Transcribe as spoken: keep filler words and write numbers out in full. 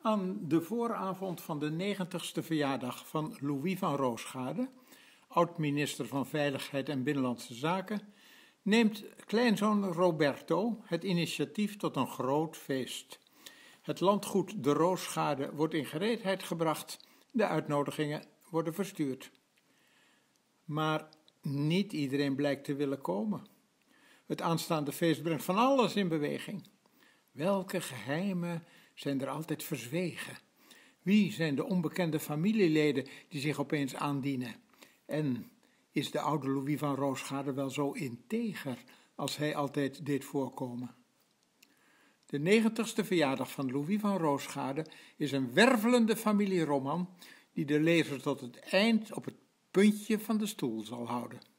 Aan de vooravond van de negentigste verjaardag van Louis van Roosghade, oud-minister van Veiligheid en Binnenlandse Zaken, neemt kleinzoon Roberto het initiatief tot een groot feest. Het landgoed de Roosghade wordt in gereedheid gebracht, de uitnodigingen worden verstuurd. Maar niet iedereen blijkt te willen komen. Het aanstaande feest brengt van alles in beweging. Welke geheimen zijn er altijd verzwegen? Wie zijn de onbekende familieleden die zich opeens aandienen? En is de oude Louis van Roosghade wel zo integer als hij altijd deed voorkomen? De negentigste verjaardag van Louis van Roosghade is een wervelende familieroman die de lezer tot het eind op het puntje van de stoel zal houden.